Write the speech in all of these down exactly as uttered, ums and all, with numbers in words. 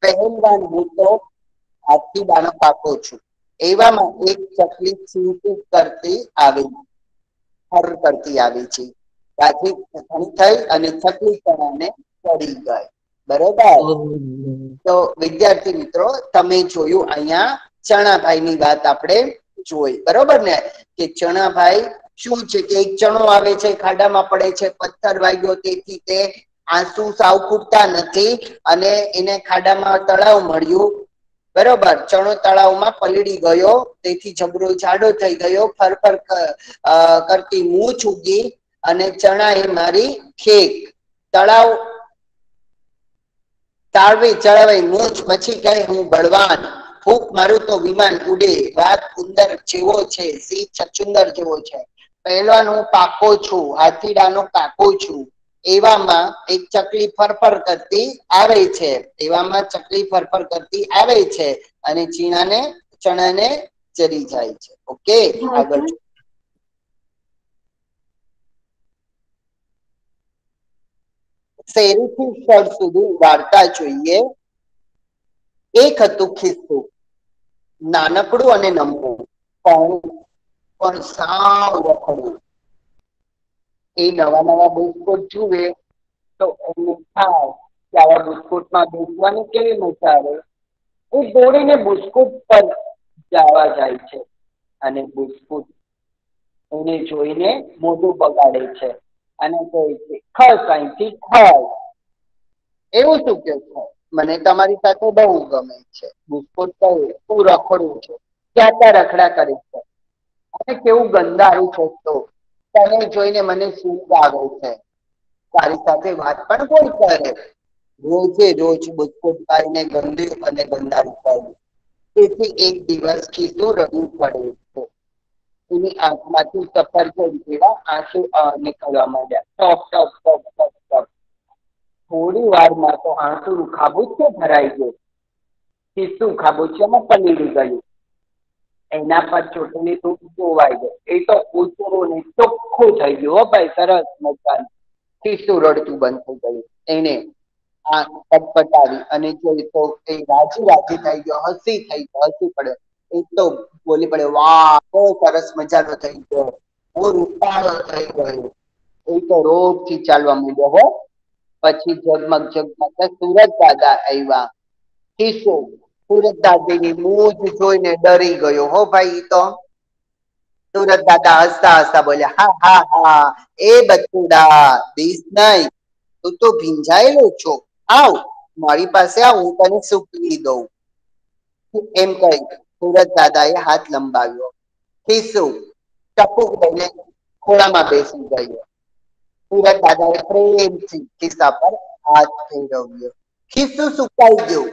પહેલવાન હું તો હાથી દાણો પાકો છું. એવામાં એક ચકલી ચીંચી કરતી આવી હર કરતી આવી છે. ત્યાંથી થઈ અને ચકલી ચણાને ચડી ગઈ. બરોબર. તો વિદ્યાર્થી મિત્રો તમે જોયું અહીંયા ચણાભાઈ ની વાત આપણે જોઈ. બરોબર ને કે ચણાભાઈ શું છે કે એક ચણો આવે છે, ખાડામાં પડે છે, પથ્થર વાગ્યો તેથી તે આંસુ સાવ ફૂટતા નથી અને એને ખાડામાં તળાવ મળ્યું. બરોબર. ચણો તળાવમાં પલળી ગયો તેથી જબરો જાડો થઈ ગયો. ફર ફર કરતી મૂછ ઉગી અને ચણા એ મારી ખેક. તળાવ તાળવી ચળવાઈ મૂછ પછી કહે હું બળવાન, ફૂક મારું તો વિમાન ઉડે, વાત ઉંદર જેવો છે, સિંહ છછુંદર જેવો છે, પહેલવાન હું પાકો છું, હાથીડાનો કાકો છું. એવામાં એક ચકલી ફરફર કરતી આવે છે. એવામાં ચકલી ફરફર કરતી આવે છે અને ચીણાને ચણાને ચરી જાય છે. ઓકે, આગળ શેરીથી સ્થળ સુધી વાર્તા જોઈએ. એક હતું ખિસ્સું, નાનકડું અને નમવું પણ પણ સાવ રખડું. એ નવા નવા બિસ્કુટ જુએ તો એમને થાય કે આવા બિસ્કુટમાં બેસવાની કેવી મજા આવે. એ દોડીને બિસ્કુટ પર જવા જાય છે અને બિસ્કુટ એને જોઈને મોઢું બગાડે છે અને કહે છે ખસ અહીંથી ખસ. એવું શું કે છે? મને તમારી સાથે બહુ ગમે છે. બિસ્કુટ કહે તું રખડું છું, ક્યાં ત્યાં રખડા કરીશ છે અને કેવું ગંધારું છે તો તને જોઈને મને સૂંઘ આવે છે. તારી સાથે વાત પણ કોણ કરે? રોજે રોજ બિસ્કુટ ખાઈને ગંદુ અને ગંધારું થયું. તેથી એક દિવસ ખિસ્સું રડવું પડે છે. એની આંખમાંથી સફરજન જેવા આંસુ નીકળવા માંડ્યા. ટપ ટપ ટપ ટપ ટપ. થોડી વારમાં તો આંસુનું ખાબુચિયું ભરાઈ ગયું. ખિસ્સું ખાબોચિયામાં પલળી ગયું. એના પર ચોટેલી ધૂળ ધોવાઈ ગઈ. એ તો ઉજળું ને ચોખ્ખું થઈ ગયું. હો ભાઈ, સરસ મજાનું. ખિસ્સું રડતું બંધ થઈ ગયું. એને આંખ પટપટાવી અને જોઈ તો એ રાજી રાજી થઈ ગયો, હસી થઈ ગયો, હસી પડ્યો. એક તો બોલી પડ્યો વાહ બહુ સરસ મજાનો થઈ ગયો, બહુ રૂપાળો થઈ ગયો. એ તો રોજથી ચાલવા માંડ્યો હો. પછી ઝગમગ ઝગમગ સુરત દાદા આવ્યા. ખિસ્સું સુરત દાદીની મૂછ જોઈને ડરી ગયો. હો ભાઈ, ઈ તો સુરત દાદા હસતા હસતા બોલ્યા હા હા હા એ બચુડા બીસ નહીં, તું તો ભીંજાયેલો છો. આવ મારી પાસે આવ, હું તને સૂકવી દઉં. એમ કહી સુરત દાદા એ હાથ લંબાવ્યો. ખિસ્સું ટપુક દઈને ખોળામાં બેસી ગયો. સુરત દાદાએ પ્રેમથી ખિસ્સા પર હાથ ફેરવ્યો. ખિસ્સું સુકાઈ ગયું,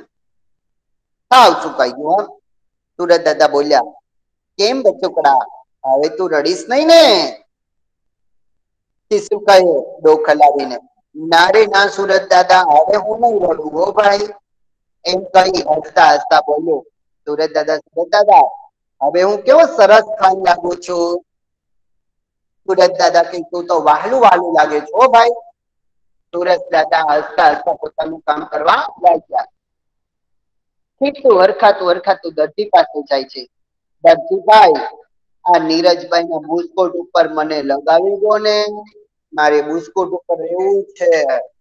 સાવ સુકાઈ ગયું. હો સુરત દાદા બોલ્યા કેમ બચુકડા, હવે તું રડીશ નહીં ને? ખિસ્સું કહે ડોક હલાવીને ના રે ના સુરત દાદા, હવે હું નહીં રડું હો ભાઈ. એમ કહી હસતા હસતા બોલ્યો સુરત દાદા સુરત દાદા હવે હું કેવો સરસ ખાન લાગુ છું. સુરત દાદા કે તું તો વાહલું વાહલું લાગે છે હો ભાઈ. સુરત દાદા હસતા હસતા પોતાનું કામ કરવા લાગ્યા. ખિસ્સું હરખાતું હરખાતું દરજી પાસે જાય છે. દરજીભાઈ, આ નીરજભાઈ ના બુસ્કોટ ઉપર મને લગાવી દો ને, મારે બુસ્કોટ ઉપર રહેવું છે.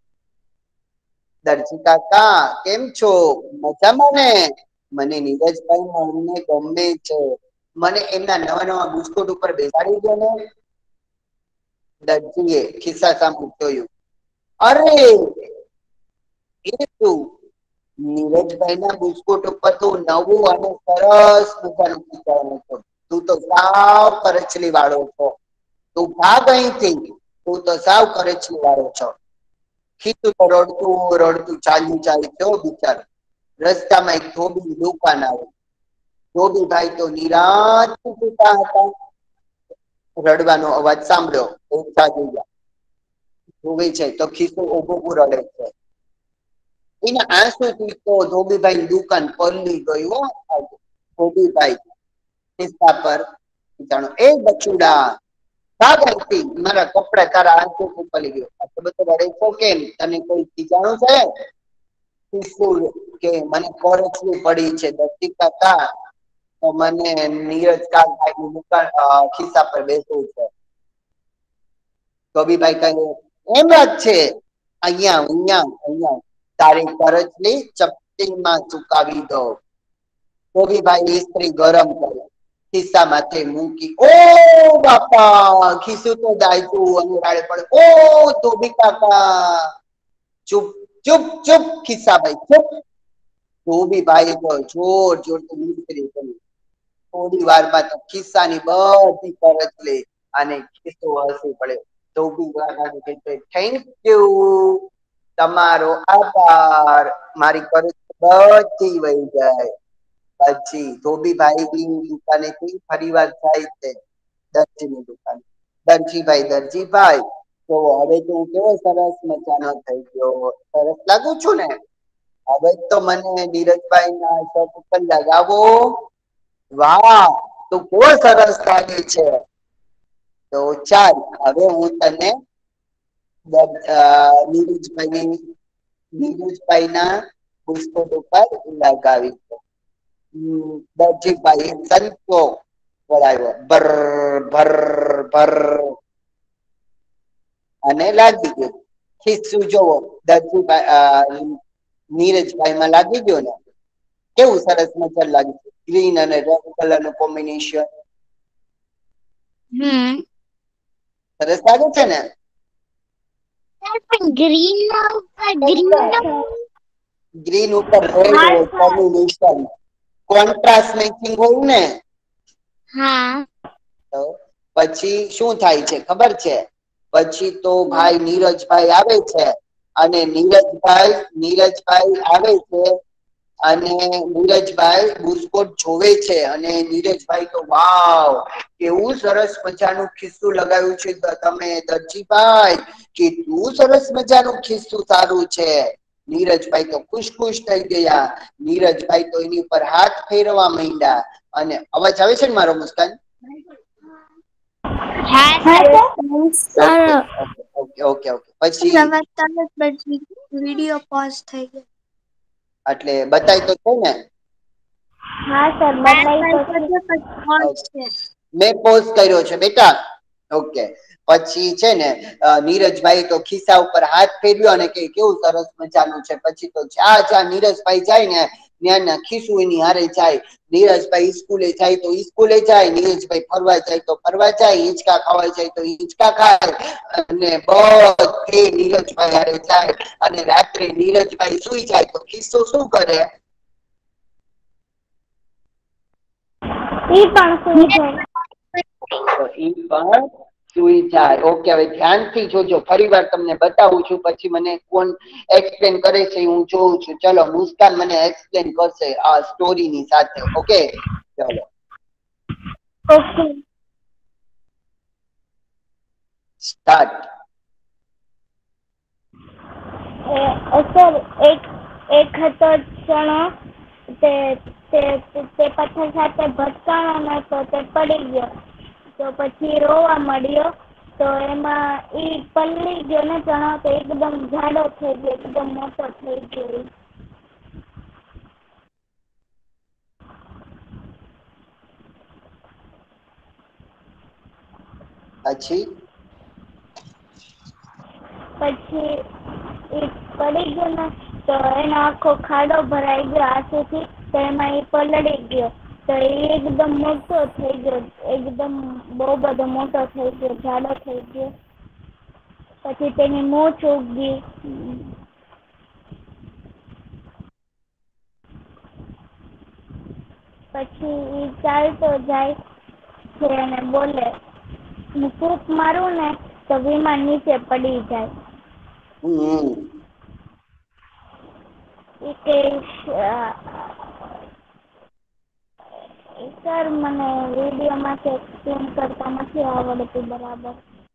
દરજી કાકા કેમ છો? મજામાં ને? મને નીરજભાઈ અમને ગમે છે. મને એમના નવા નવા બુસ્કોટ ઉપર બેસાડી દો ને. દરજીએ ખિસ્સા સામે જોયું. અરે એ શું? નીરજભાઈ ના બુસ્કોટ ઉપર તો નવું અને સરસ મજાનું ડિઝાઇન હતું. તું તો સાવ કરચલી વાળો છો. તું ભાગ અહીંથી, તું તો સાવ કરચલી વાળો છો. ખિસ્સું તો રડતું રડતું ચાલ્યું જાય છે બિચારો. રસ્તામાં એક ધોબીની દુકાન આવી. ધોબીભાઈ તો નિરાંતથી સૂતા હતા. રડવાનો અવાજ સાંભળ્યો ઊંઘતા ગયા. જોવે છે તો ખિસ્સું ઊભું ઊભું રડે છે. એના આંસુથી તો ધોબીભાઈની દુકાન પલળી ગઈ હો. ધોબીભાઈ ખિસ્સા પર જાણો એ બચુડા ભાગ અહીંથી, મારા કપડા તારા આંસુથી પલળી ગયો. આટલો બધો રડે છો કેમ? તને કોઈ ખીજાણું છે? ખિસ્સું કે મને કરચલી પડી છે દર્શી કાકા, તો મને નીરજ કાકાની દુકાન ખિસ્સા પર બેસવું છે. ધોબીભાઈ કહે એમ જ છે, અહીંયા અહીંયા અહીંયા તારી કરચલી ચપટીમાં ચુકાવી દો. ધોબીભાઈ ઇસ્ત્રી ગરમ કરે, ખિસ્સામાંથી મૂકી, ઓ બાપા ખિસ્સું તો દાયતું અને પડે, ઓ ધોબી કાકા ચૂપ ચૂપ ચૂપ ખિસ્સાભાઈ ચૂપ. ધોબીભાઈ તો જોર જોરથી ઇસ્ત્રી કરી. થોડી વારમાં તો ખિસ્સાની બધી કરચલી અને ખિસ્સો હસી પડે. ધોબીભાઈ કહે થેન્ક યુ, તમારો આભાર, મારી કરચલી બધી વહી જાય. પછી ધોબીભાઈ દુકાનેથી ફરી વાર જાય છે દરજીની દુકાને. દરજીભાઈ દરજીભાઈ તો હવે તો હું કેવો સરસ મજાનો થઈ ગયો, સરસ લાગુ છું ને? હવે તો મને નીરજભાઈ ના શર્ટ ઉપર લગાવો. વાહ તું કેવો સરસ લાગે છે. તો ચાલ હવે હું તને નીરજભાઈ નીરજભાઈ ના પુસ્તક ઉપર લગાવી દઉં. દરજીભાઈ સંતો વળાવ્યો, ભર ભર ભર અને લાગી ગયું. ખિસ્સું જોવો દરજીભાઈ નીરજભાઈ માં લાગી ગયો ને, કેવું સરસ મજા લાગી, ગ્રીન અને રેડ કલર નું કોમ્બિનેશન. હમ સરસ લાગે છે ને? ગ્રીન ના ઉપર ગ્રીન ગ્રીન ઉપર રેડ કોમ્બિનેશન, કોન્ટ્રાસ્ટ મેચિંગ હોય ને. હા તો પછી શું થાય છે ખબર છે? પછી તો ભાઈ નીરજભાઈ આવે છે અને નીરજભાઈ નીરજભાઈ આવે છે અને નીરજભાઈ બુસ્કોટ જોવે છે અને નીરજભાઈ તો વાવ કેવું સરસ મજાનું ખિસ્સું લગાવ્યું છે તમે દરજીભાઈ, કેટલું સરસ મજાનું ખિસ્સું સારું છે. નીરજભાઈ તો ખુશ ખુશ થઈ ગયા. નીરજભાઈ તો એની ઉપર હાથ ફેરવા માંડ્યા. અને અવાજ આવે છે ને મારો મુસ્કાન? ઓકે ઓકે ઓકે પછી વિડિયો પોઝ થઈ ગયો. એટલે બતાય તો છે ને? હા સર બતાય તો મેં પોઝ કર્યો છે બેટા. ઓકે પછી છે ને નીરજભાઈ તો ખિસ્સા ઉપર હાથ ફેરવ્યો અને કે કેવું સરસ મજાનું છે. પછી તો જ્યાં જ્યાં નીરજભાઈ જાય ને ત્યાં ના ખિસ્સું એની હારે જાય. નીરજભાઈ સ્કૂલે જાય તો સ્કૂલે જાય, નીરજભાઈ ફરવા જાય તો ફરવા જાય, હિંચકા ખાવા જાય તો હિંચકા ખાય અને બધે નીરજભાઈ હારે જાય. અને રાત્રે નીરજભાઈ સુઈ જાય તો ખિસ્સો શું કરે? ઈ પણ સુઈ જાય. તો ઈ પણ સુઈ જાય. ઓકે હવે ધ્યાનથી જોજો, ફરી વાર તમને બતાવું છું પછી મને કોણ એક્સપ્લેન કરે છે હું જોઉં છું. ચલો મુસ્કાન મને એક્સપ્લેન કરશે આ સ્ટોરીની સાથે. ઓકે ચલો ઓકે સ્ટાર્ટ. સર એક એક હતો ચણો, તે તે તે પથ્થર સાથે ભટકાણો ને તો તે પડી ગયો. તો પછી રોવા મળ્યો તો એમાં ઈ પલળી ગયો ને ચણો તો એકદમ જાડો થઈ ગયો, એકદમ મોટો થઈ ગયો. પછી પછી ઈ પડી ગયો ને તો એનો આખો ખાડો ભરાઈ ગયો આંસુથી, તો એમાં ઈ પલળી ગયો તો એ એકદમ મોટો થઈ ગયો, એકદમ બહુ બધો મોટો થઈ ગયો, જાડો થઈ ગયો. પછી તેની મૂછ ઉગી. પછી ઈ ચાલતો જાય છે અને બોલે હું ફૂંક મારું ને તો વિમાન નીચે પડી જાય. હમ ઈ કે સર મને વિડીયોમાંથી એક્સપ્લેન કરતા નથી આવડતું બરાબર.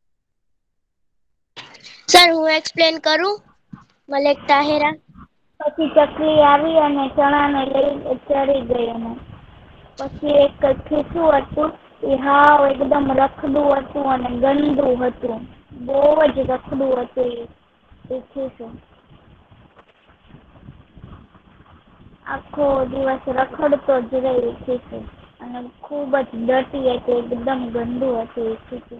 સર હું એક્સપ્લેન કરું? મલેક તાહેરા. પછી ચકલી આવી અને ચણાને લઈ ચડી ગઈ. અને પછી એક ખિસ્સું હતું એ હાવ એકદમ રખડું હતું અને ગંદુ હતું, બહુ જ રખડું હતું એ ખિસ્સું. આખો દિવસ રખડતો જ રહી ખીસુ અને ખૂબ જ ડર્ટી હતી, એકદમ ગંદુ હતું એ ખીસુ.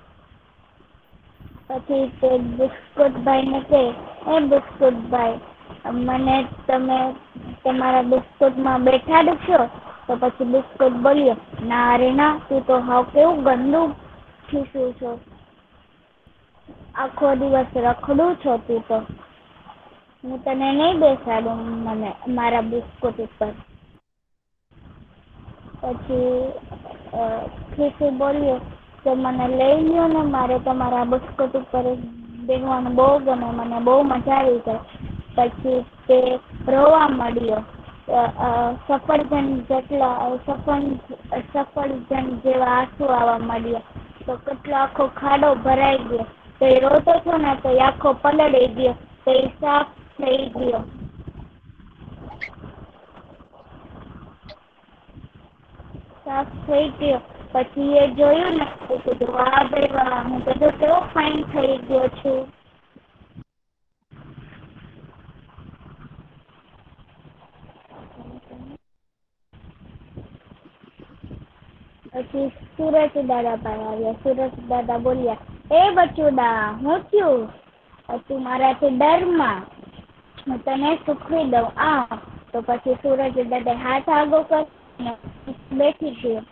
પછી તે બિસ્કુટભાઈ ને કહે, એ બિસ્કુટભાઈ, મને તમે તમારા બિસ્કુટમાં બેઠાડશો? તો પછી બિસ્કુટ બોલ્યો, ના રે ના, તું તો હાવ કેવું ગંદુ ખીસું છો, આખો દિવસ રખડું છો તું તો, હું તને નહીં બેસાડું મને મારા બિસ્કુટ ઉપર. પછી ખીસુ બોલ્યો કે મને લઈ લ્યો ને, મારે તમારા બિસ્કુટ ઉપર બેસવાનું બહુ ગમે, મને બહુ મજા આવી જાય. પછી તે રોવા માંડ્યો, સફરજન જેટલા સફર સફરજન જેવા આંસુ આવવા માંડ્યા. તો કેટલો આખો ખાડો ભરાઈ ગયો. તો એ રોતો હતો ને તો એ આખો પલળી ગયો, તો એ સાફ થઈ ગયો. સાફ થઈ ગયો. પછી એ જોયું ને તો કીધું, વાહ ભાઈ વાહ, હું તો જો કેવો ફાઇન થઈ ગયો છું. પછી સુરજ દાદા પાસે આવ્યા. સુરજ દાદા બોલ્યા, એ બચુડા, હું થયું? તું મારાથી ડરમાં, હું તને શીખવી દઉં આ. તો પછી સુરજ દાદા હાથ આગો કરીને બેઠી ગયો.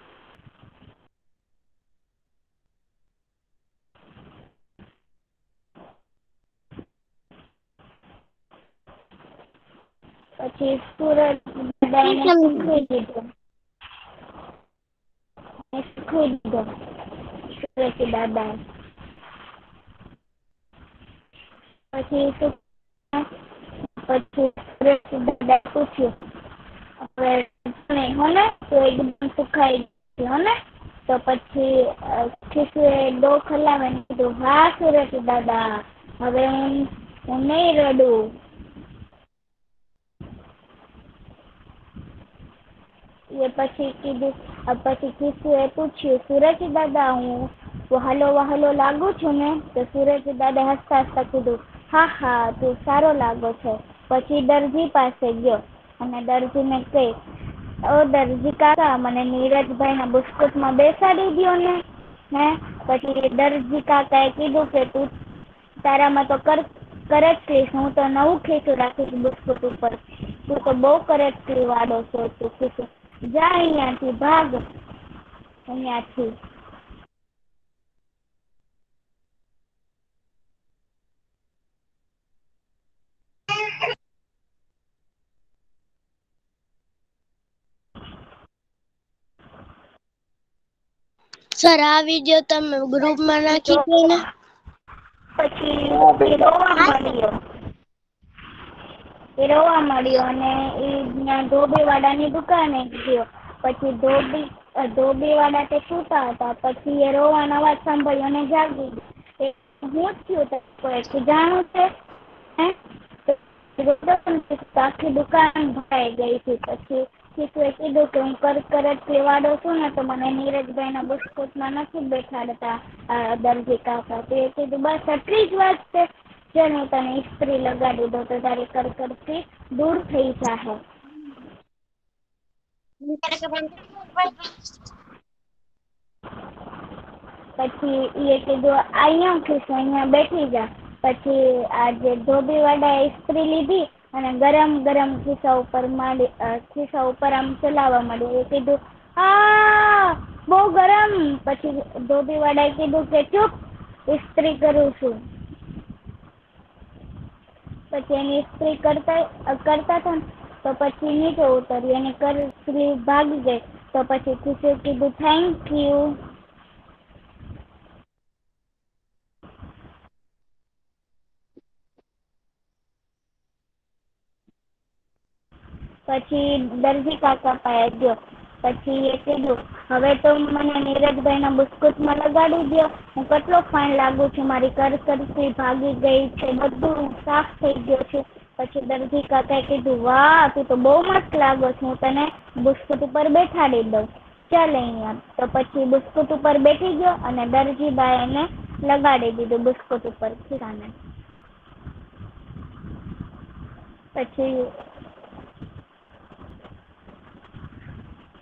પછી સુરજ દાદા એને શીખવી દીધું શીખવી દીધો સુરજ દાદા. પછી પછી સુરજ દાદા પૂછ્યું, હવે હો ને તો એકદમ સુખાઈ ગયો ને? તો પછી ખીસુએ ડોક હલાવીને કીધું, હા સુરજ દાદા, હવે હું હું નહીં રડું. એ પછી કીધું પછી ખીસુએ પૂછ્યું, સુરજ દાદા, હું વહાલો વહાલો લાગુ છું ને? તો સુરજ દાદા હસતા હસતા કીધું, હા હા, તું સારો લાગો છો. પછી દરજી પાસે ગયો અને દરજીને કહે, ઓ દરજી કાકા, મને નીરજભાઈ ના બિસ્કુટમાં બેસાડી દ્યો ને. હે પછી દરજી કાકાએ કીધું કે તું તારામાં તો કર કરચલીશ, હું તો નવું ખીસું રાખીશ બિસ્કુટ ઉપર, તું તો બહુ કરચલી વાળો છો તું ખીસું, જા અહીંયાથી, ભાગ અહીંયાથી. સર આ વિડીયો તમે ગ્રુપમાં નાખી દો ને. પછી હા એ બેટા. રોવા મળ્યો એ રોવા મળ્યો અને એ ત્યાં ધોબીવાળાની દુકાને ગયો. પછી ધોબી ધોબીવાળા તે સૂતા હતા. પછી એ રોવાનો અવાજ સાંભળ્યો અને જાગી ગયો. હું થયું તું જાણું છે? હે આખી દુકાન ભરાઈ ગઈ હતી. પછી ખીસુએ કીધું કે હું કર કરચલી વાળો છું ને તો મને નીરજભાઈ ના બિસ્કુટમાં નથી બેસાડતા દરજી કાકા. તો એ કીધું, બસ આટલી જ વાત છે, ચાલ હું તને ઇસ્ત્રી લગાડી દઉં તો તારી કરકરથી દૂર થઈ જાહે. પછી એ કીધું, અહીંયા ખીસું, અહીંયા બેઠી જા. પછી આ જે ધોબીવાળાએ ઇસ્ત્રી લીધી અને ગરમ ગરમ ખિસ્સા ઉપર માંડી ખિસ્સા ઉપર આમ ચલાવવા માંડી. એ કીધું, આ બહુ ગરમ. પછી ધોબીવાળાએ કીધું કે ચૂપ, ઇસ્ત્રી કરું છું. પછી એની ઇસ્ત્રી કરતા કરતા હતા ને તો પછી નીચે ઉતરી અને કરચલી ભાગી ગઈ. તો પછી ખુશીએ કીધું, થેન્ક યુ. પછી દરજી કાકા પાસે ગયો. પછી એ કીધું, હવે તો મને નીરજભાઈ ના બિસ્કુટમાં લગાડી દો, હું કેટલો ફાઇન લાગુ છું, મારી કરકરથી ભાગી ગઈ છે, બધું સાફ થઈ ગયું છે. પછી દરજી કાકાએ કીધું, વાહ, તું તો બહુ મસ્ત લાગો છો, હું તને બિસ્કુટ ઉપર બેઠાડી દઉં, ચાલ અહીંયા. તો પછી બિસ્કુટ ઉપર બેઠી ગયો અને દરજીબાઈ એને લગાડી દીધું બિસ્કુટ ઉપર ખીસાને. પછી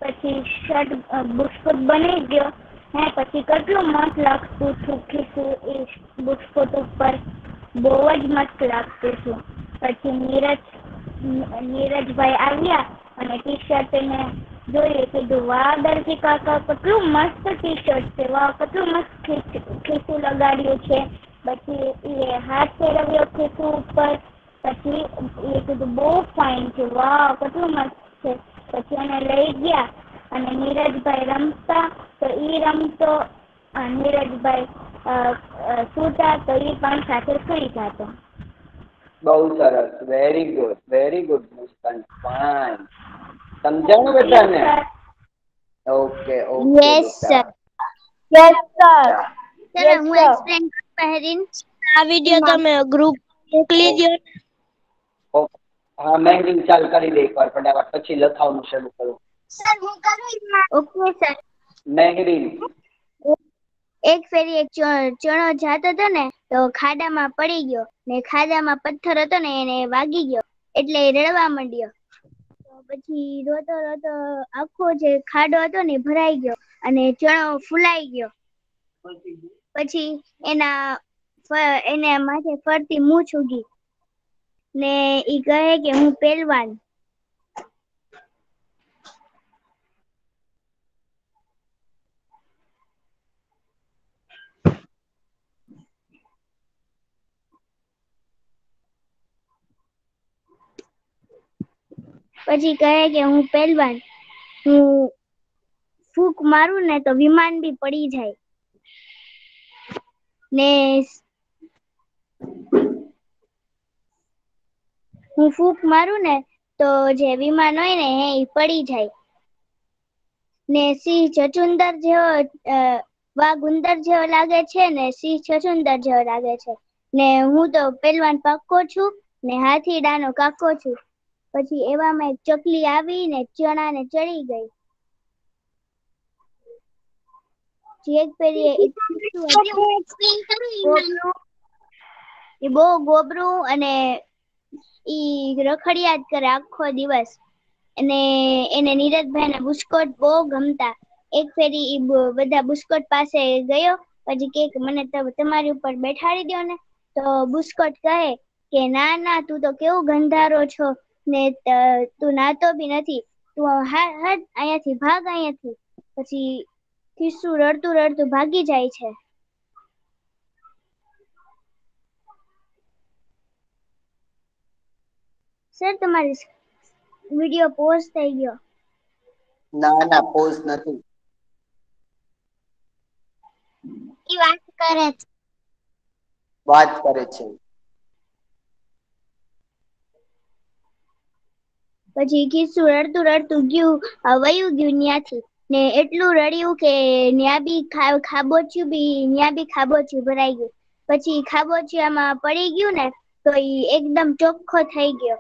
પછી શર્ટ બુસ્કોટ બની ગયો હે પછી કેટલું મસ્ત લાગતું હતું ખીસું એ બુસ્કોટ ઉપર બહુ જ મસ્ત લાગતું હતું પછી નીરજ નીરજભાઈ આવ્યા અને ટી શર્ટ એને જોઈએ કીધું વાહ દરજી કાકા કેટલું મસ્ત ટી શર્ટ છે વાહ કેટલું મસ્ત ખીસું લગાડ્યું છે પછી એ હાથ ફેરવ્યો ખીસું ઉપર પછી એ કીધું બહુ ફાઇન છે વાહ કેટલું મસ્ત છે પછી એને લઈ ગયા અને નીરજભાઈ રમતા તો એ રમતો નીરજભાઈ સૂતા તો એ પણ સાથે સુઈ જતો. બહુ સરસ, very good very good Muskan, fine. સમજાણું બેટાને? ઓકે ઓકે બેટા. Yes sir. ચલો હું એક્સપ્લેન કરું પહેરીન આ વિડિયો તમે ગ્રુપ મોકલી દો. ઓકે હા મેં ચાલ કરી દે એકવાર ફટાફટ પછી લખાવવાનું શરૂ કરું. સર હું કરું? Okay sir. મેહરીન એક ફેરી એક ચણો જાતો હતો ને તો ખાડામાં પડી ગયો ને ખાડામાં પથ્થર હતો ને એને વાગી ગયો એટલે રડવા માંડ્યો. તો પછી રોતો રોતો આખો જે ખાડો હતો ને ભરાઈ ગયો અને ચણો ફૂલાઈ ગયો. પછી એના એને માથે ફરતી મૂછ ઉગી ને ઈ કહે કે હું પહેલવાન. પછી કહે કે હું પહેલવાન હું ફૂંક મારું ને તો વિમાન બી પડી જાય ને હું ફૂંક મારું ને તો જે વિમાન હોય ને એ પડી જાય ને સિંહ છછુંદર જેવો વાઘ ઉંદર જેવો લાગે છે ને સિંહ છછુંદર જેવો લાગે છે ને હું તો પહેલવાન પાક્કો છું ને હાથીડાનો કાકો છું. પછી એવામાં એક ચકલી આવી ને ચણા ને ચડી ગઈ. એક ફેરી એ બહુ ગોબરું અને ઈ રખડિયા જ કરે આખો દિવસ અને એને નીરજભાઈ ના બુસ્કોટ બહુ ગમતા. એક ફેરી બધા બુસ્કોટ પાસે ગયો પછી કે મને તમારી ઉપર બેઠાડી દો ને તો બુસ્કોટ કહે કે ના ના તું તો કેવું ગંધારો છો ને તું નાતો બી નથી તું હટ અહીંયાથી ભાગ અહીંયાથી. પછી ખિસ્સું રડતું રડતું ભાગી જાય છે. સર તમારી વિડિયો પોઝ થઈ ગયો. ના ના પોઝ નથી. ઈ વાત કરે છે. વાત કરે છે. પછી ખિસ્સું રડતું રડતું ગયું વયું ગયું ન્યાથી ને એટલું રડ્યું કે ન્યા બી ખાબોચ્યું બી ન્યા બી ખાબોચ્યું ભરાઈ ગયું. પછી ખાબોચિયામાં પડી ગયું ને તો ઈ એકદમ ચોખ્ખો થઈ ગયો.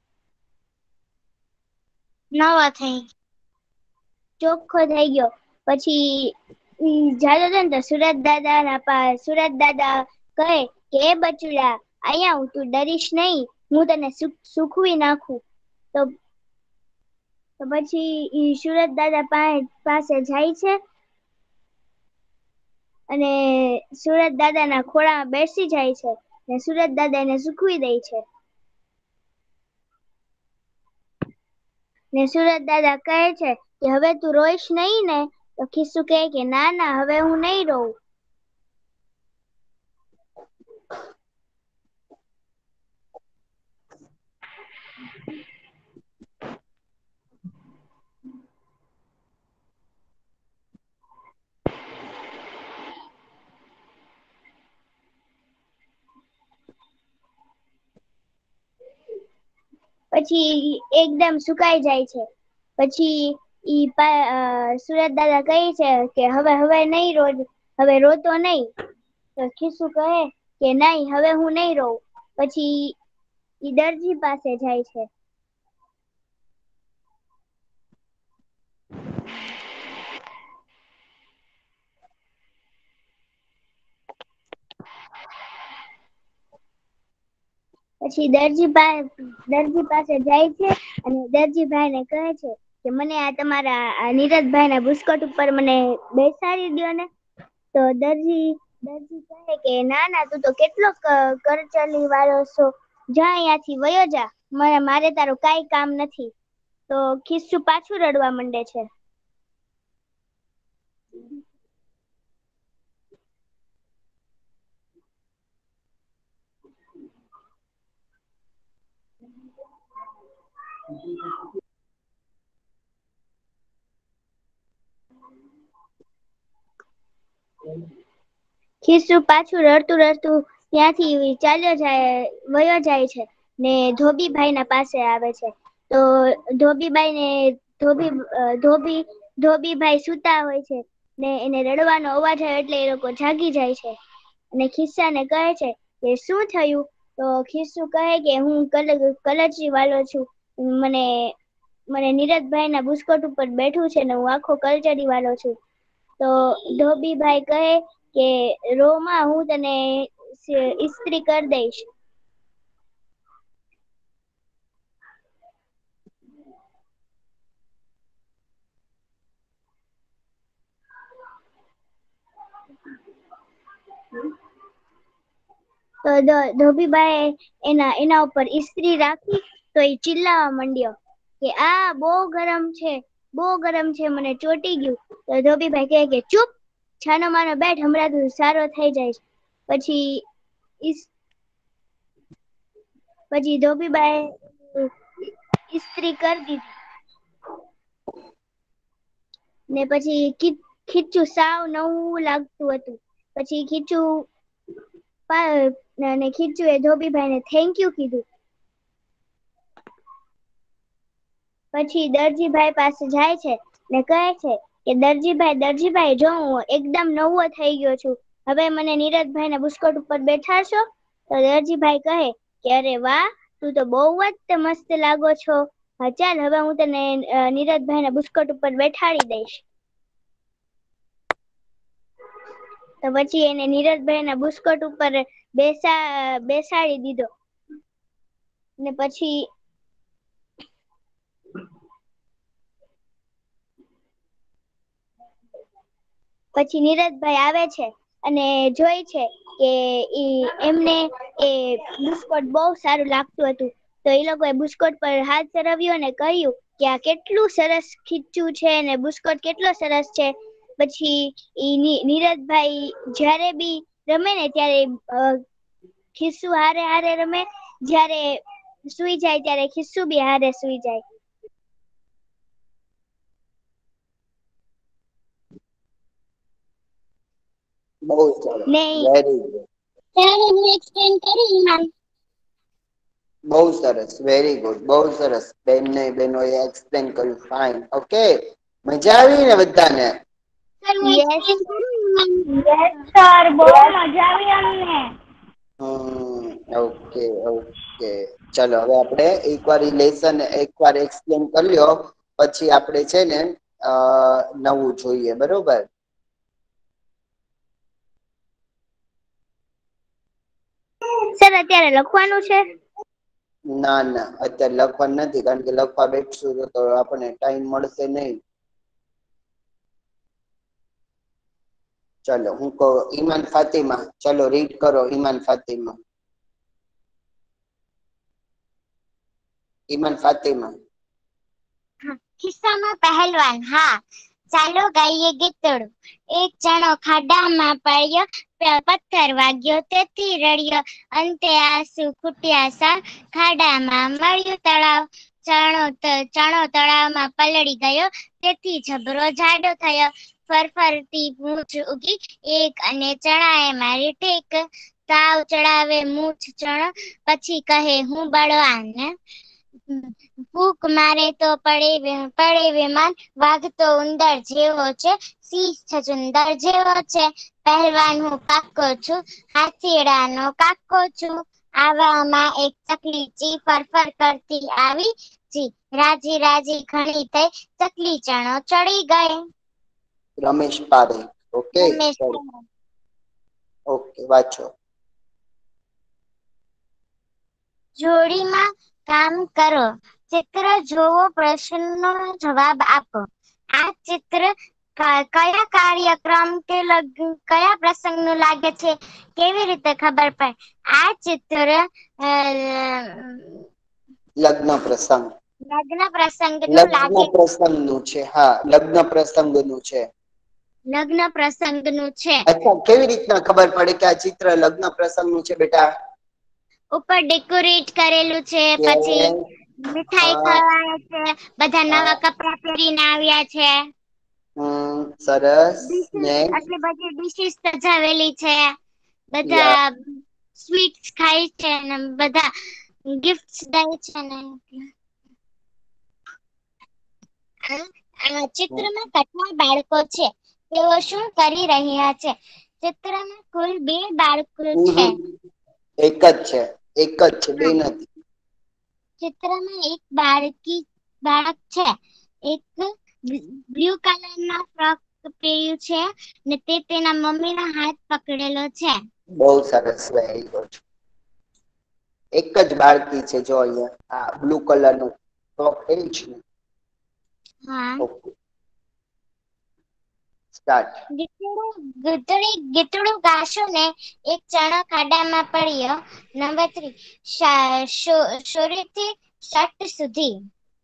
નવા થઈ ચોખ્ખો થઈ ગયો. પછી જાતો હતો ને તો સુરત દાદા ના સુરત દાદા કહે કે એ બચુડા અહીંયા હું તું ડરીશ નહી હું તને સુખવી નાખું. તો તો પછી ઈ સુરત દાદા પાસે જાય છે અને સુરત દાદા ના ખોળામાં બેસી જાય છે ને સુરત દાદા એને સુખવી દે છે. ને સુરત દાદા કહે છે કે હવે તું રોઈશ નહી ને તો ખિસ્સું કહે કે ના ના હવે હું નહી રોઉં. પછી એકદમ સુકાઈ જાય છે. પછી ઈ સુરત દાદા કહે છે કે હવે હવે નહી રો હવે રોતો નહી. તો ખિસ્સું કહે કે નહી હવે હું નહી રોઉં. પછી ઈ દરજી પાસે જાય છે. પછી દરજી દરજી પાસે જાય છે અને દરજીભાઈ ને કહે છે કે મને આ તમારા આ નીરજભાઈના બુસ્કોટ ઉપર મને બેસાડી દ્યો ને. તો દરજી દરજી કહે કે ના ના તું તો કેટલો ક- કરચલી વાળો છો, જા અહીંયાથી વયો જા, મારે મારે તારું કાંઈ કામ નથી. તો ખિસ્સુ પાછું રડવા માંડે છે. ખિસ્સુ પાછું રડતું રડતું ત્યાંથી ચાલ્યો જાય વયો જાય છે ને ધોબીભાઈના પાસે આવે છે. તો ધોબીબાઈ ને ધોબી અ, ધોબી ધોબીભાઈ સૂતા હોય છે ને એને રડવાનો અવાજ આવે એટલે એ લોકો જાગી જાય છે અને ખિસ્સાને કહે છે કે શું થયું. તો ખિસ્સુ કહે કે હું કલ કલચી વાળો છું, મને મને નીરજભાઈના બુસ્કોટ ઉપર બેઠું છે ને હું આખો કલચરી વાળો છું. તો ધોબીભાઈ કહે કે રોમાં હું તને સ- ઇસ્ત્રી કરી દઈશ. તો ધ- ધોબીભાઈએ એના એના ઉપર ઇસ્ત્રી રાખી તો એ ચિલ્લાવા માંડ્યો કે આ બહુ ગરમ છે, બહુ ગરમ છે, મને ચોટી ગયું. તો ધોબીભાઈ કહે કે ચૂપ, છાનો માનો બેઠ, હમણાં તું સારો થઈ જાય. પછી ઈસ- પછી ધોબીબાએ ઇસ્ત્રી કરી દીધી ને પછી ખી- ખીચું સાવ નવું લાગતું હતું. પછી ખીચું પા- અને ખીચુએ ધોબીભાઈને થેન્ક યુ કીધું. પછી દરજીભાઈ પાસે જાય છે ને કહે છે કે દરજીભાઈ દરજીભાઈ જો હું એકદમ નવો થઈ ગયો છું, હવે મને નીરજભાઈના બુસ્કોટ ઉપર બેઠાડશો. તો દરજીભાઈ કહે કે અરે વાહ, તું તો બહુ જ તે મસ્ત લાગો છો, હા ચાલ હવે હું તને અ, નીરજભાઈના બુસ્કોટ ઉપર બેઠાડી દઈશ. તો પછી એને નીરજભાઈના બુસ્કોટ ઉપર બેસા બેસાડી દીધો ને પછી પછી નીરજભાઈ આવે છે અને જોઈ છે કે ઈ એમને એ બુસ્કોટ બહુ સારું લાગતું હતું. તો એ લોકોએ બુસ્કોટ પર હાથ ફેરવ્યો અને કહ્યું કે આ કેટલું સરસ ખીચું છે અને બુસ્કોટ કેટલો સરસ છે. પછી ઈ ની- નીરજભાઈ જ્યારે બી રમે ને ત્યારે અ, ખિસ્સુ હારે હારે રમે, જ્યારે સુઈ જાય ત્યારે ખિસ્સુ બી હારે સુઈ જાય. બહુ સરસ, ને વેરી ગુડ, ત્યારે હું એક્સપ્લેન કરી ઈમાન. બહુ સરસ, વેરી ગુડ, બહુ સરસ. બેનને બેનોએ એક્સપ્લેન કર્યું, ફાઇન, ઓકે. મજા આવી ને બધાને? સર હું યસ એક્સપ્લેન કરું ઈમાન. યસ સર, બહુ મજા આવી અમને. હમ ઓકે ઓકે, ચલો હવે આપણે એકવાર ઈ લેસન એકવાર એક્સપ્લેન કરી લ્યો, પછી આપણે છે ને અ નવું જોઈએ, બરોબર? સર અત્યારે લખવાનું છે? ના ના, અત્યારે લખવાનું નથી, કારણ કે લખવા બેઠશું તો આપણને ટાઈમ મળશે નહીં. ચલો હું કહું, ઈમાન ફાતિમા, ચલો રીડ કરો. ઈમાન ફાતિમા, ઈમાન ફાતિમા. ખિસ્સામાં પહેલવાન, હા ચાલો ગાઈએ ગીતડું. એક ચણો ખાડામાં પડ્યો, પ- પથ્થર વાગ્યો તેથી રડ્યો, અંતે આંસુ ખૂટ્યા સા, ખાડામાં મળ્યું તળાવ. ચણો ત- ચણો તળાવમાં પલળી ગયો તેથી જબરો જાડો થયો. ફરફરતી મૂછ ઉગી એક અને ચણાએ મારી ટેક, તાવ ચડાવે મૂછ ચણો પછી કહે હું બળવાન. ફૂંક મારે તો પડે વે- પડે વિમાન, વાઘ તો ઉંદર જેવો છે, સિંહ છછુંદર જેવો છે, પહેલવાન હું પાક્કો છું, હાથીડાનો કાકો છું. આવામાં એક ચકલી ચી ફરફર કરતી આવી, જી રાજી રાજી ઘણી થઈ, ચકલી ચણો ચડી ગઈ. રમેશ પારેખ, ઓકે, રમેશ ચલો ઓકે, વાંચો. જોડીમાં કામ કરો. ચિત્ર જોવો, પ્રશ્નનો જવાબ આપો. આ ચિત્ર ક- કયા કાર્યક્રમ કે લગ- કયા પ્રસંગનું લાગે છે, કેવી રીતે ખબર પડે? આ ચિત્ર અ, લગ્ન પ્રસંગ. લગ્ન પ્રસંગનું લગ્ન લાગે પ્રસંગનું છે. હા, લગ્ન પ્રસંગનું છે. લગ્ન પ્રસંગનું છે. અચ્છા, કેવી રીતના ખબર પડે કે આ ચિત્ર લગ્ન પ્રસંગનું છે બેટા? ઉપર ડેકોરેટ કરેલું છે, કે પછી મીઠાઈ હા, ખવાય છે, બધા હા, નવા કપડા પહેરીને આવ્યા છે, હમ, સરસ. Dishes next. આટલી બધી ડીશીસ સજાવેલી છે, યા બધા સ્વીટ્સ ખાય છે ને બધા ગિફ્ટ દે છે ને. આ આ ચિત્રમાં કેટલા બાળકો છે? તેઓ શું કરી રહ્યા છે? ચિત્રમાં કુલ બે બાળકો છે. એક જ છે. એક જ છે, બે હા, નથી. ચિત્રમાં એક બાળકી બાળક છે. એક બ્લુ કલરના ફ્રોક પહેર્યું છે ને તે તેના મમ્મીનો હાથ પકડેલો છે. બહુ સરસ, વેરી ગુડ. એક જ બાળકી છે. જો અહીંયા આ બ્લુ કલરનું ફ્રોક પહેર્યું છે ને. હા. Okay, start. ગીતડું ગીતડી ગીતડું ગાશું ને એક ચણો ખાડામાં પડ્યો. નંબર થ્રી, શોરીથી શર્ટ સુધી.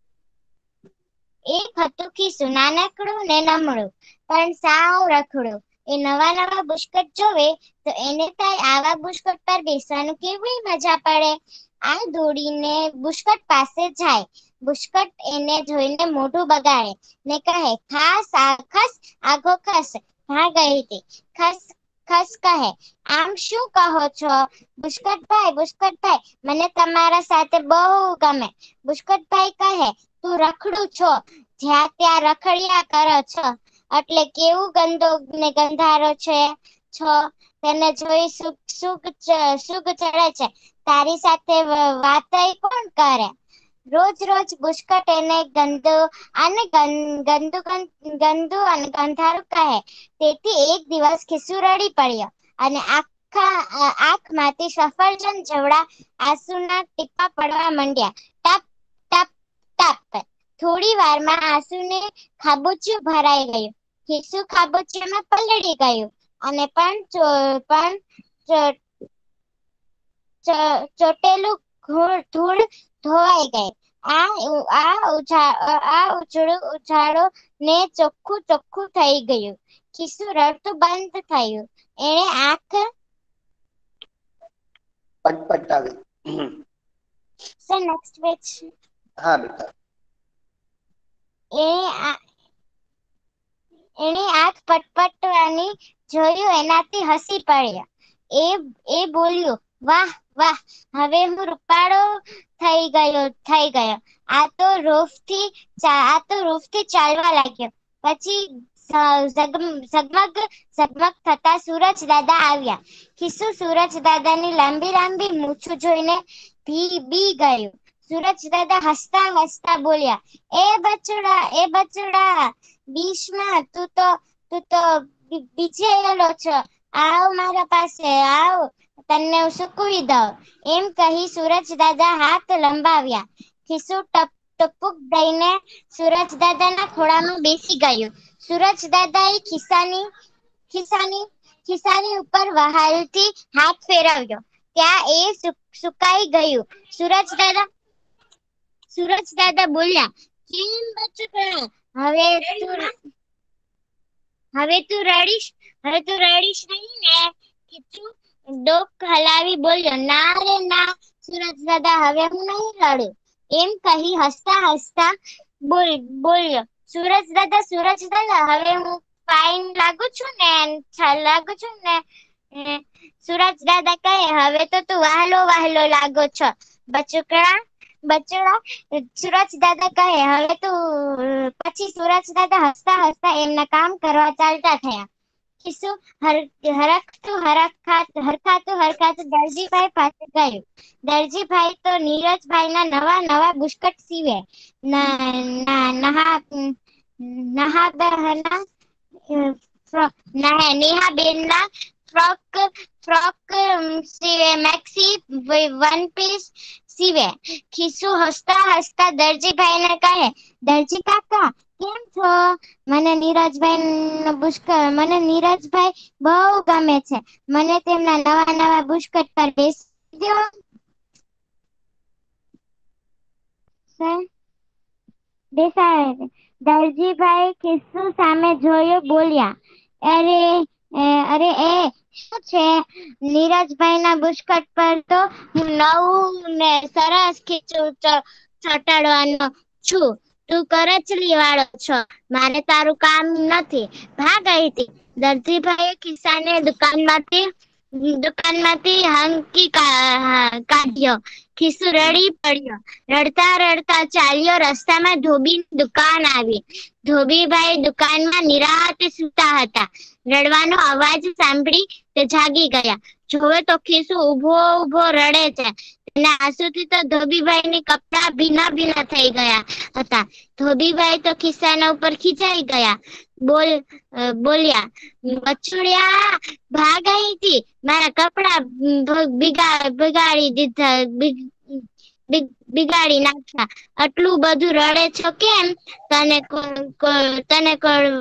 એક હતું ખિસ્સું, નાનકડું ને નમણું, પણ સાવ રખડું. એ નવા નવા બુસ્કટ જોવે તો એને થાય આવા બુસ્કટ પર બેસવાનું કેવી મજા પડે. આ દોડીને બુસ્કટ પાસે જાય. બુસ્કટ એને જોઈને મોઢું બગાડે ને કહે, ખાસ આ ખસ આગો ખસ. ભાગ ગઈ હતી. ખસ ખસ કહે, આમ શું કહો છો બુસ્કટભાઈ? બુસ્કટભાઈ, મને તમારા સાથે બહુ ગમે. બુસ્કટભાઈ કહે, તું રખડું છો, જ્યાં ત્યાં રખડ્યા કરો છો, એટલે કેવું ગંદો ને ગંધારો છે છો. તેને જોઈ સુગ સુગ સુગ ચડે છે. તારી સાથે વાતય કોણ કરે? રોજ રોજ બુસ્કટ એને ગંદુ અને ગંદુ ગંદુ અને ગંધારું કહે. તેથી એક દિવસ ખિસ્સુ રડી પડ્યો અને આખા આંખમાંથી સફરજન જેવડા આંસુના ટીપા પડવા માંડ્યા. ટપ ટપ ટપ. થોડી વારમાં આંસુને ખાબોચિયું ભરાઈ ગયું. ખિસ્સુ ખાબોચિયામાં પલળી ગયું અને પણ પણ ચોટેલું ધૂળ ધોવાઈ ગઈ. આ આ ઉજાડો ઉજાડો ને ચોખ્ખું ચોખ્ખું થઈ ગયું. ખિસ્સુ રડતું બંધ થયું. એણે આંખ પટપટાવી. Sir next page. હા બેટા. એણે એણે આંખ પટપટવાની જોયું, એનાથી હસી પડ્યા. એ એ બોલ્યો, વાહ વાહ, હવે હું રૂપાળો થઈ ગયો થઈ ગયો. આ તો રોફથી આ તો રોફથી ચાલવા લાગ્યો. પછી ઝગમગ ઝગમગ થતા સૂરજ દાદા આવ્યા. ખિસ્સુ સૂરજ દાદાની લાંબી લાંબી મૂછું જોઈને બી બી ગયું. સૂરજ દાદા હસતા હસતા બોલ્યા, એ બચડા એ બચડા, બીસમાં તું તો તું તો બીજેલો છો. આવ મારા પાસે આવ, તને હું સૂકવી દઉં. એમ કહી સૂરજ દાદા હાથ લંબાવ્યા. ખિસ્સુ ટપુક દઈને સૂરજ દાદાના ખોળામાં બેસી ગયું. સૂરજ દાદાએ ખિસ્સાની ખિસ્સાની ખિસ્સાની ઉપર વહાલથી હાથ ફેરવ્યો. ત્યાં એ સુકાઈ ગયું. સૂરજ દાદા સૂરજ દાદા બોલ્યા, કેમ બચડા, હવે તું હવે તું રડીશ હવે તું રડીશ નહીં ને? ખિસ્સુ ડોક હલાવી બોલ્યો, ના રે ના સૂરજ દાદા, હવે હું નહીં રડું. એમ કહી હસતા હસતા બોલ બોલ્યો, સૂરજ દાદા સૂરજ દાદા, હવે હું ફાઇન લાગુ છું ને લાગુ છું ને? સૂરજ દાદા કહે, હવે તો તું વહાલો વહાલો લાગો છો બચકડા બચડા. સૂરજ દાદા કહે, હવે તું પછી સૂરજ દાદા હસતા હસતા એમના કામ કરવા ચાલતા થયા. ખિસ્સુ હરખતું હરખાતું હરખાતું હરખાતું દરજીભાઈ પાસે ગયું. દરજીભાઈ તો નીરજભાઈના નવા નવા બુસ્કટ સીવે. નેહાબેનના ફ્રોક ફ્રોક સીવે, મેક્સી વન પીસ સીવે. ખિસ્સુ હસતા હસતા દરજીભાઈને કહે, દરજી કાકા કેમ છો? મને નીરજભાઈ બુસ્કટ મને નીરજભાઈ બહુ ગમે છે. મને તેમના નવા નવા બુસ્કટ પર બેસી દો. બેસાડે. દરજીભાઈ ખિસ્સુ સામે જોયું, બોલ્યા, અરે અરે એ શું છે? નીરજભાઈ ના બુસ્કટ પર તો હું નવું ને સરસ ખીચું ચોટાડવાનો છું. તું કરચલી વાળો છો, મારે તારું કામ નથી. ભાગ અહીંથી. દરજીભાઈએ ખિસ્સાને દુકાનમાંથી દુકાનમાંથી હાંકી કાઢ્યો. ખિસ્સુ રડી પડ્યો. રડતા રડતા ચાલ્યો. રસ્તામાં ધોબીની દુકાન આવી. ધોબીભાઈ દુકાનમાં નિરાંતે સૂતા હતા. રડવાનો અવાજ સાંભળી તે જાગી ગયા. જોવે તો ખિસ્સુ ઉભો ઉભો રડે છે. તેના આંસુથી તો ધોબીભાઈની કપડા ભીના ભીના થઈ ગયા હતા. ધોબીભાઈ તો ખિસ્સાના ઉપર ખીચાઈ ગયા. બોલ બોલ્યા, બછુડિયા ભાગ અહીંથી, મારા કપડા બગાડી દીધા બિગાડી નાખ્યા. આટલું બધું રડે છો કેમ? તને તને કોણ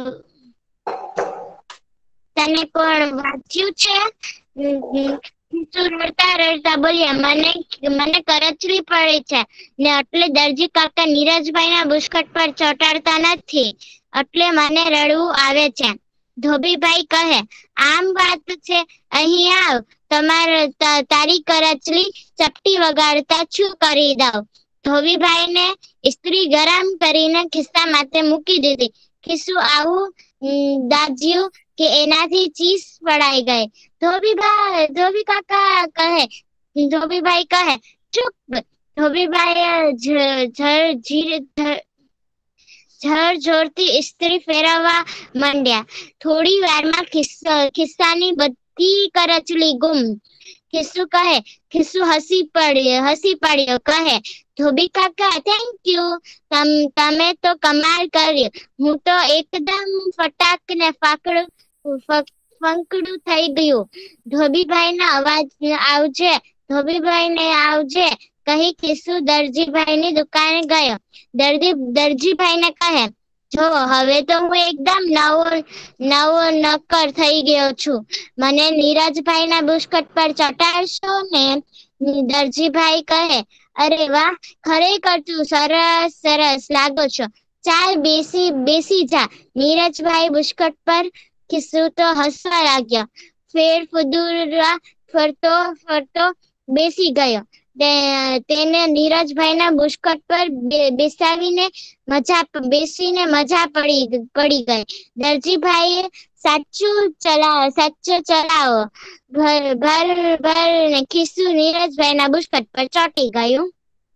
તને કોણ વાંચ્યું છે? રડતા રડતા બોલ્યા, મને મને કરચલી પડી છે ને એટલે દરજી કાકા નીરજભાઈ ના બુસ્કટ પર ચોટાડતા નથી, એટલે મને રડવું આવે છે. ધોબીભાઈ કહે, આમ વાત છે, અહીં આવ, તમારે તારી કરચલી ચપટી વગાડતા છું કરી દઉં. ધોબીભાઈને ઇસ્ત્રી ગરમ કરીને ખિસ્સા માથે મૂકી દીધી. ખિસ્સુ આવું દાજ્યું કે એનાથી ચીસ પડાઈ ગઈ. ધોબીભાઈ ધોબી કાકા કહે ધોબીભાઈ કહે ચૂપ. ધોબીભાઈ ઝર જોરથી ઇસ્ત્રી ફેરવવા માંડ્યા. થોડી વારમાં ખિસ્સાની બધી કરચલી ગુમ. ખિસ્સુ કહે ખિસ્સુ હસી પડ્યો હસી પડ્યો કહે, ધોબી કાકા થેન્ક યુ, તમે તો કમાલ કર્યું. હું તો એકદમ ફટાક ને ફાકડું ફંકડું થઈ ગયું. ધોબીભાઈ ના અવાજ આવજે ધોબીભાઈ ને આવજે કહી ખિસ્સુ દરજીભાઈ ની દુકાને ગયો. દરજી દરજીભાઈ ને કહે, જો હવે તો હું એકદમ નવો નવો નક્કર થઈ ગયો છું. મને નીરજભાઈ ના બુસ્કટ પર ચોટાડશો ને? દરજીભાઈ કહે, અરે વાહ, ખરેખર તું સરસ સરસ લાગો છો. ચાલ બેસી બેસી જા. નીરજભાઈ બુસ્કટ પર. ખિસ્સુ તો હસવા લાગ્યો. ફેર ફુદુરા ફરતો ફરતો બેસી ગયો. તેને નીરજભાઈ ના બુસ્કટ પર બેસાવીને મજા બેસીને મજા પડી પડી ગઈ. દરજીભાઈએ સાચું ચલાવો સાચું ચલાવો ભર ભર ભર ને ખિસ્સુ નીરજભાઈ ના બુસ્કટ પર ચોટી ગયું.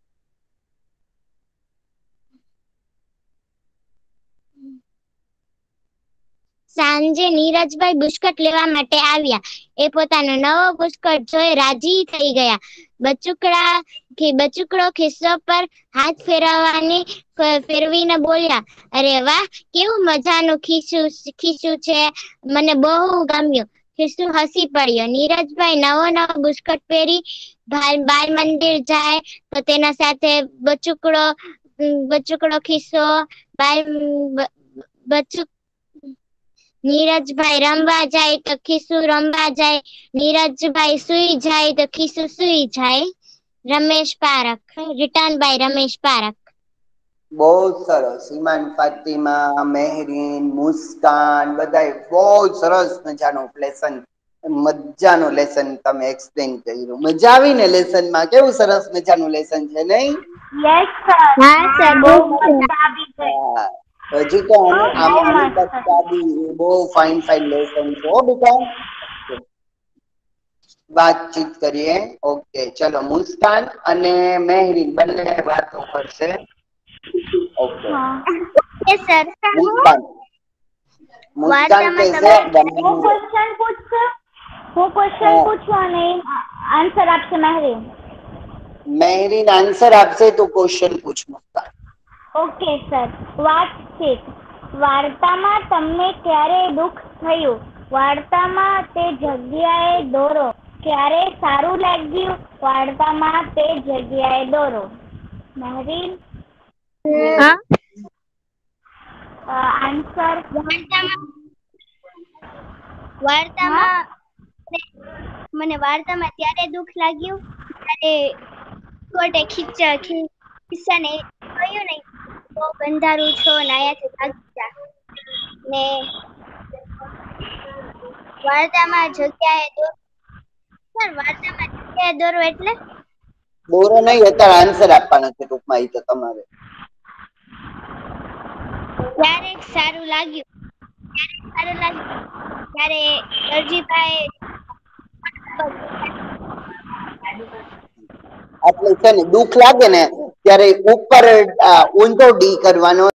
સાંજે નીરજભાઈ બુસ્કટ લેવા માટે આવ્યા. એ પોતાનો નવો બુસ્કટ જોઈ રાજી થઈ ગયા. બચુકડા બચુકડો ખિસ્સો પર હાથ ફેરવવાની ફેરવીને બોલ્યા, અરે વાહ, કેવું મજાનું ખિસ્સું ખિસ્સું છે, મને બહુ ગમ્યું. ખિસ્સુ હસી પડ્યો. નીરજભાઈ નવો નવો બુસ્કટ પહેરી બાલ મંદિર જાય તો તેના સાથે બચુકડો બચુકડો ખિસ્સો બાલ બચુક નીરજભાઈ રમવા જાય તો ખિસ્સુ રમવા જાય. નીરજભાઈ સુઈ જાય તો ખિસ્સુ સુઈ જાય. રમેશ પારખ. Return by Ramesh Parekh. બહુ સરસ. ઈમાન, ફાતિમા, મહેરીન, મુસ્કાન બધાય બહુ સરસ મજાનું લેસન મજાનું લેસન તમે એક્સપ્લેન કર્યું. મજા આવી ને લેસન માં? કેવું સરસ મજાનું લેસન છે નહીં? Yes sir. હા સર, બહુ મજા આવી ગઈ. હજી તો આની કરતા બી બહુ ફાઇન ફાઇન લેસન છે હો બેટા. વાતચીત કરીએ. ઓકે, ચલો. મુસ્કાન અને મહેરીન બંને વાતો કરશે. Okay sir. મુસ્કાન મુસ્કાન કહેશે, હું ક્વેશ્ચન પૂછું હું ક્વેશ્ચન પૂછું અને આન્સર આપશે મહેરીન. મહેરીન આન્સર આપશે તો ક્વેશ્ચન પૂછ મુસ્કાન. Okay sir. વાતચીત. વાર્તામાં તમને ક્યારે દુઃખ થયું? વાર્તામાં તે જગ્યાએ દોરો ક્યારે સારું લાગ્યું વાર્તામાં તે જગ્યાએ દોરો. મહેરીન હા આન્સર. વાર્તામાં વાર્તામાં મને વાર્તામાં ત્યારે દુઃખ લાગ્યું ત્યારે કોટે ખીચ ખિસ્સાને કહ્યું ને તો બંધારું છો ને આયાથી ભાગી જા ને વાર્તામાં જગ્યાએ દોરો સર વાર્તામાં જગ્યાએ દોરો એટલે દોરો નહીં, અત્યારે આન્સર આપવાનો છે ટૂંકમાં. એ તો તમારે ક્યારેક સારું લાગ્યું ક્યારેક સારું લાગ્યું ત્યારે દરજીભાઈ એટલે છે ને દુઃખ લાગે ને ત્યારે ઉપર ઊંધો ડી કરવાનો